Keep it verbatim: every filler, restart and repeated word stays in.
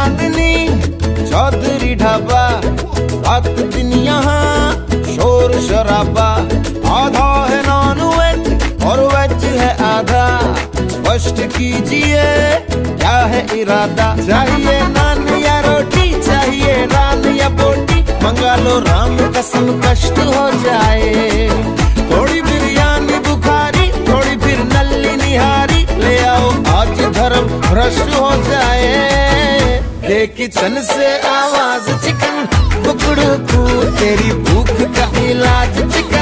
चांदनी चौधरी ढाबा, रात दिन यहाँ शोर शराबा। आधा है नॉन वेज और वेज है आधा, स्पष्ट कीजिए क्या है इरादा। चाहिए नान या रोटी, चाहिए नान या बोटी, मंगा लो राम कसम कष्ट हो जाए। थोड़ी बिरयानी बुखारी, थोड़ी फिर नल्ली निहारी, ले आओ आज धर्म भ्रष्ट हो जाए। ले किचन से आवाज चिकन कुकड़ू, तेरी भूख का इलाज चिकन।